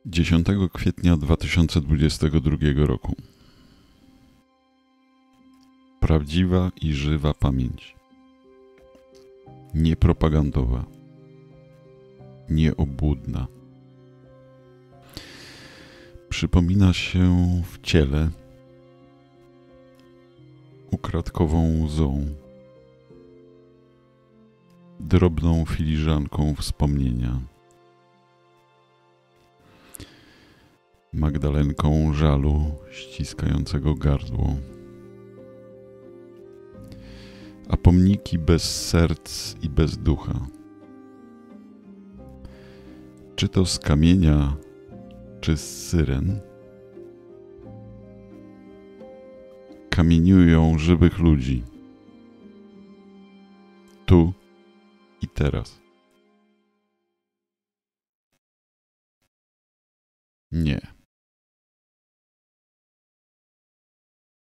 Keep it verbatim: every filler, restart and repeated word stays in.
dziesiątego kwietnia dwa tysiące dwudziestego drugiego roku. Prawdziwa i żywa pamięć. Niepropagandowa. Nieobłudna. Przypomina się w ciele ukradkową łzą, drobną filiżanką wspomnienia, Magdalenką żalu ściskającego gardło, a pomniki bez serc i bez ducha. Czy to z kamienia, czy z syren, kamieniują żywych ludzi, tu i teraz. Nie.